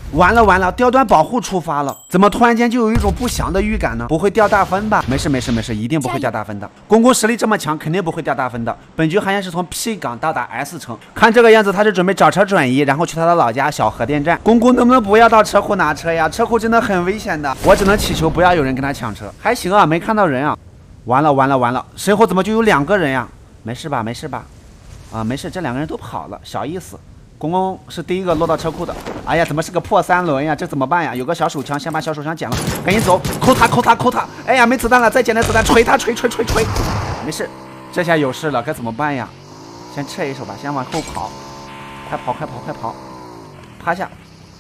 完了完了，掉段保护触发了，怎么突然间就有一种不祥的预感呢？不会掉大分吧？没事没事没事，一定不会掉大分的。公公实力这么强，肯定不会掉大分的。本局好像是从 P 港到达 S 城，看这个样子他是准备找车转移，然后去他的老家小核电站。公公能不能不要到车库拿车呀？车库真的很危险的，我只能祈求不要有人跟他抢车。还行啊，没看到人啊。完了完了完了，身后怎么就有2个人呀？没事吧没事吧？啊没事，这2个人都跑了，小意思。公公是第一个落到车库的。哎呀，怎么是个破3轮呀？这怎么办呀？有个小手枪，先把小手枪捡了，赶紧走，扣他扣他扣他！哎呀，没子弹了，再捡点子弹，锤他锤锤锤锤！没事，这下有事了，该怎么办呀？先撤一手吧，先往后跑，快跑快跑快跑！趴下！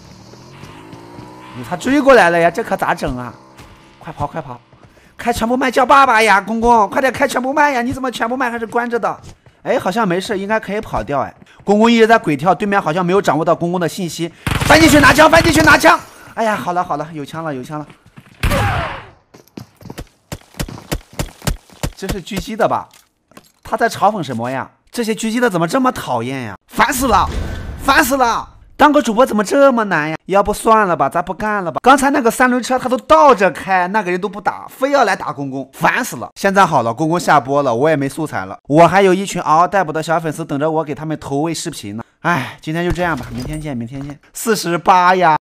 他追过来了呀，这可咋整啊？快跑快跑！开全部麦叫爸爸呀，公公，快点开全部麦呀！你怎么全部麦还是关着的？哎，好像没事，应该可以跑掉。哎，公公一直在鬼跳，对面好像没有掌握到公公的信息。翻进去拿枪，翻进去拿枪！哎呀，好了好了，有枪了有枪了。这是狙击的吧？他在嘲讽什么呀？这些狙击的怎么这么讨厌呀？烦死了，烦死了！当个主播怎么这么难呀？要不算了吧，咱不干了吧。刚才那个3轮车他都倒着开，那个人都不打，非要来打公公，烦死了。现在好了，公公下播了，我也没素材了，我还有一群嗷嗷待哺的小粉丝等着我给他们投喂视频呢。哎，今天就这样吧，明天见，明天见。48呀。